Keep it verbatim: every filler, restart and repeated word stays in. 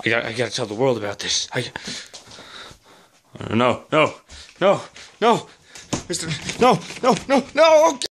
I gotta, I gotta tell the world about this. I. No, no, no, no, Mister No, no, no, no.